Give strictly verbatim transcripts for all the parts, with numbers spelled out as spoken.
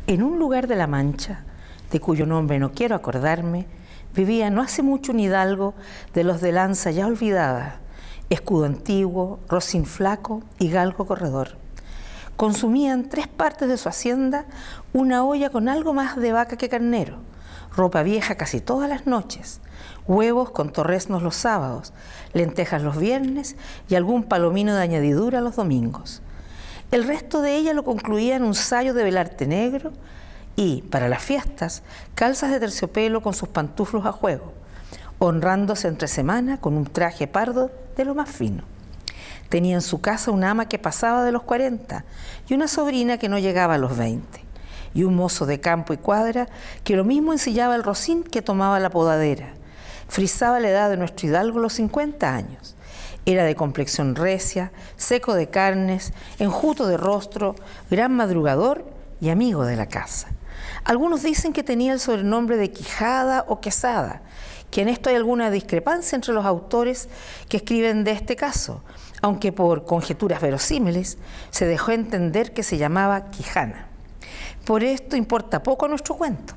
En un lugar de La Mancha, de cuyo nombre no quiero acordarme, vivía no hace mucho un hidalgo de los de lanza ya olvidada, escudo antiguo, rocín flaco y galgo corredor. Consumían tres partes de su hacienda una olla con algo más de vaca que carnero, ropa vieja casi todas las noches, huevos con torreznos los sábados, lentejas los viernes y algún palomino de añadidura los domingos. El resto de ella lo concluía en un sayo de velarte negro y, para las fiestas, calzas de terciopelo con sus pantuflos a juego, honrándose entre semana con un traje pardo de lo más fino. Tenía en su casa una ama que pasaba de los cuarenta y una sobrina que no llegaba a los veinte, y un mozo de campo y cuadra que lo mismo ensillaba el rocín que tomaba la podadera. Frisaba la edad de nuestro hidalgo los cincuenta años. Era de complexión recia, seco de carnes, enjuto de rostro, gran madrugador y amigo de la casa. Algunos dicen que tenía el sobrenombre de Quijada o Quesada, que en esto hay alguna discrepancia entre los autores que escriben de este caso, aunque por conjeturas verosímiles se dejó entender que se llamaba Quijana. Por esto importa poco nuestro cuento.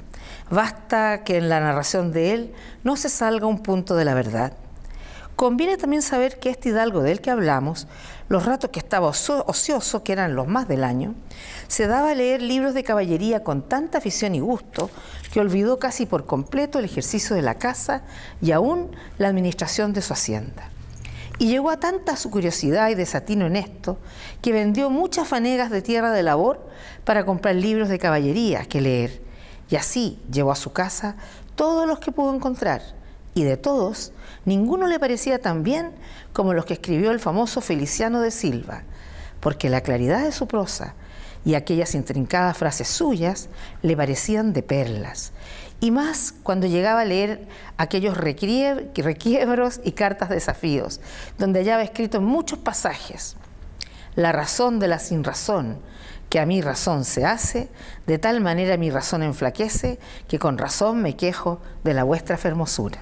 Basta que en la narración de él no se salga un punto de la verdad. Conviene también saber que este hidalgo del que hablamos, los ratos que estaba ocioso, que eran los más del año, se daba a leer libros de caballería con tanta afición y gusto que olvidó casi por completo el ejercicio de la casa y aún la administración de su hacienda. Y llegó a tanta su curiosidad y desatino en esto que vendió muchas fanegas de tierra de labor para comprar libros de caballería que leer, y así llevó a su casa todos los que pudo encontrar, y de todos, ninguno le parecía tan bien como los que escribió el famoso Feliciano de Silva, porque la claridad de su prosa y aquellas intrincadas frases suyas le parecían de perlas, y más cuando llegaba a leer aquellos requiebros y cartas de desafíos, donde hallaba escrito en muchos pasajes: la razón de la sinrazón, que a mi razón se hace, de tal manera mi razón enflaquece, que con razón me quejo de la vuestra fermosura.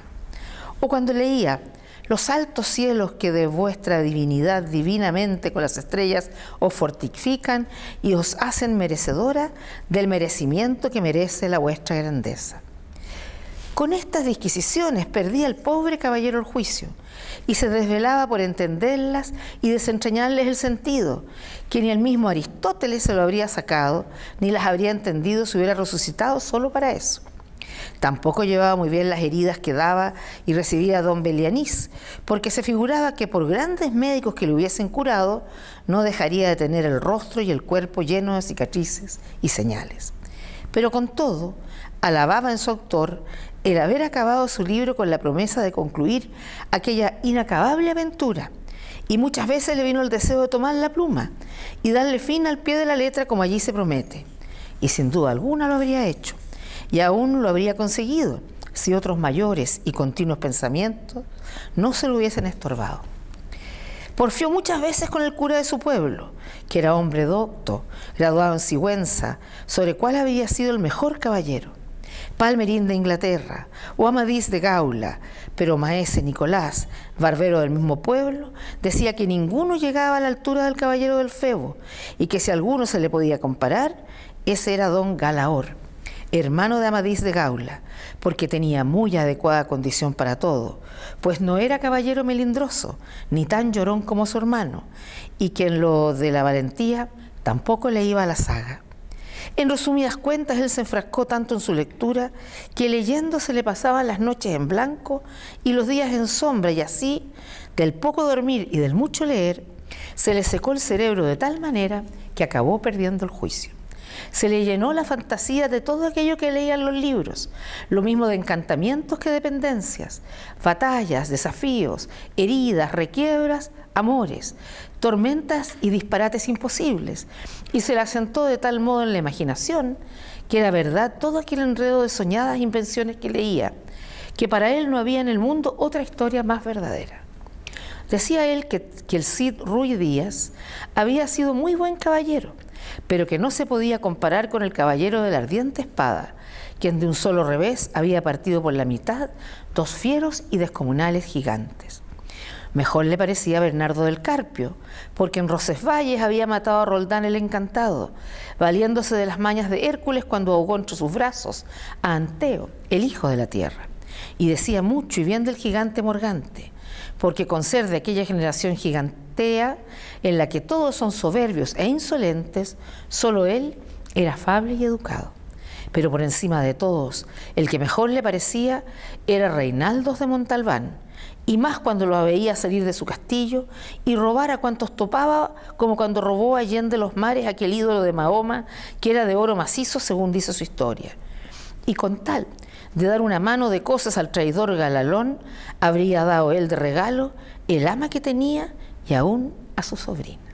O cuando leía: los altos cielos que de vuestra divinidad divinamente con las estrellas os fortifican y os hacen merecedora del merecimiento que merece la vuestra grandeza. Con estas disquisiciones perdía el pobre caballero el juicio y se desvelaba por entenderlas y desentrañarles el sentido, que ni el mismo Aristóteles se lo habría sacado, ni las habría entendido si hubiera resucitado solo para eso. Tampoco llevaba muy bien las heridas que daba y recibía don Belianís, porque se figuraba que por grandes médicos que le hubiesen curado, no dejaría de tener el rostro y el cuerpo llenos de cicatrices y señales. Pero con todo, alababa en su autor el haber acabado su libro con la promesa de concluir aquella inacabable aventura, y muchas veces le vino el deseo de tomar la pluma y darle fin al pie de la letra como allí se promete, y sin duda alguna lo habría hecho. Y aún lo habría conseguido si otros mayores y continuos pensamientos no se lo hubiesen estorbado. Porfió muchas veces con el cura de su pueblo, que era hombre docto, graduado en Sigüenza, sobre el cual había sido el mejor caballero. Palmerín de Inglaterra o Amadís de Gaula, pero maese Nicolás, barbero del mismo pueblo, decía que ninguno llegaba a la altura del caballero del Febo y que si a alguno se le podía comparar, ese era don Galaor, hermano de Amadís de Gaula, porque tenía muy adecuada condición para todo, pues no era caballero melindroso, ni tan llorón como su hermano, y que en lo de la valentía tampoco le iba a la saga. En resumidas cuentas, él se enfrascó tanto en su lectura que leyendo se le pasaban las noches en blanco y los días en sombra, y así, del poco dormir y del mucho leer, se le secó el cerebro de tal manera que acabó perdiendo el juicio. Se le llenó la fantasía de todo aquello que leía en los libros, lo mismo de encantamientos que de pendencias, batallas, desafíos, heridas, requiebras, amores, tormentas y disparates imposibles, y se le asentó de tal modo en la imaginación que era verdad todo aquel enredo de soñadas invenciones que leía, que para él no había en el mundo otra historia más verdadera. Decía él que, que el Cid Ruy Díaz había sido muy buen caballero, pero que no se podía comparar con el caballero de la ardiente espada, quien de un solo revés había partido por la mitad dos fieros y descomunales gigantes. Mejor le parecía Bernardo del Carpio, porque en Roncesvalles había matado a Roldán el Encantado, valiéndose de las mañas de Hércules cuando ahogó entre sus brazos a Anteo, el hijo de la tierra. Y decía mucho y bien del gigante Morgante, porque con ser de aquella generación gigantea, en la que todos son soberbios e insolentes, solo él era afable y educado. Pero por encima de todos, el que mejor le parecía era Reinaldos de Montalbán, y más cuando lo veía salir de su castillo y robar a cuantos topaba, como cuando robó allende los mares aquel ídolo de Mahoma, que era de oro macizo, según dice su historia. Y con tal de dar una mano de cosas al traidor Galalón, habría dado él de regalo el ama que tenía y aún a su sobrina.